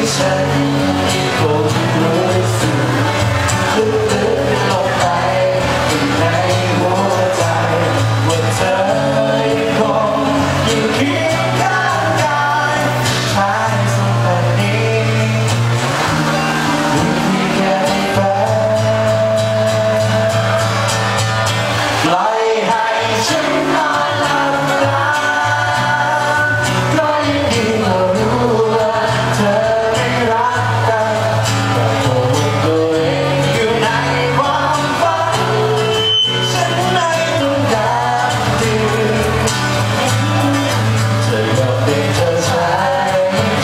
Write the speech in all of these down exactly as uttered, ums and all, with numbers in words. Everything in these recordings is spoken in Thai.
ฉันคงรู้สึกลึกๆลงไปในหัวใจว่าเธอคงอยู่เคียงข้างกายชายทรงแบบนี้มีเพียงแค่ในฝันปล่อยให้ฉันนอนหลับตาก็ยังดีกว่ารู้ว่าเธอไม่รักกันแต่โอ้ตัวเองอยู่ในความฝันฉันไม่ต้องการดีเธออยากเป็นเธอใช้ใจ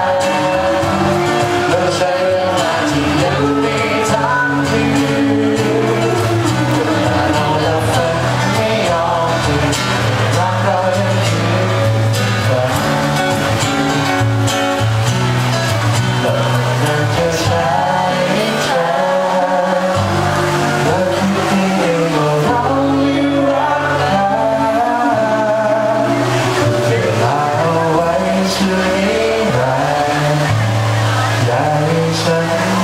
แล้วใช้เวลาที่ยังมีทางที่เราละฝันไม่ยอมตื่นรักเรายังคือฝันแต่นั่นเธอใช้ใจและคิดที่เองว่าเรายังรักกันเวลาเอาไว้ช่วยนิรันดร์อย่าให้ฉัน